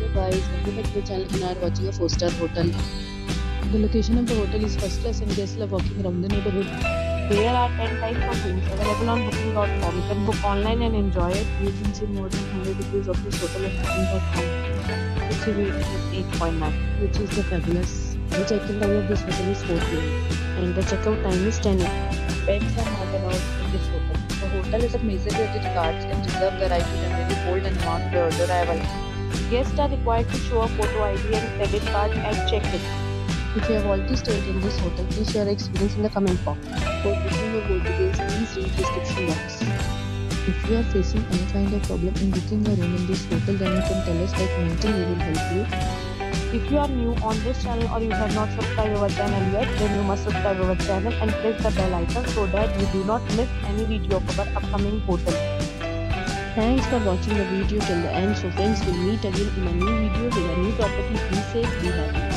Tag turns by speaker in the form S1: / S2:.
S1: guys, welcome back to the channel and are watching a 4-star hotel. The location of the hotel is first class and guests love walking around the neighborhood.
S2: There are 10 types of rooms available on booking.com. You can book online and enjoy it.
S1: You can see more than 100 reviews of this hotel on booking.com.
S2: Its review is 8.9,
S1: which is the fabulous. The check-in time of this hotel is 4 p.m.
S2: and the checkout time is 10 a.m.
S1: Pets are not allowed in this hotel. The hotel is a major credit cards and reserve the right to temporarily hold an amount prior to arrival.
S2: Guests are required to show a photo ID and credit card at check-in.
S1: If you have already stayed in this hotel, please share your experience in the comment box. For booking or more details, please read the description box. If you are facing any kind of problem in booking a room in this hotel, then you can tell us by commenting. We will help you.
S2: If you are new on this channel or you have not subscribed our channel yet, then you must subscribe our channel and press the bell icon so that you do not miss any video of our upcoming hotel.
S1: Thanks for watching the video till the end. So friends, will meet again in a new video with a new property. Be safe, be happy.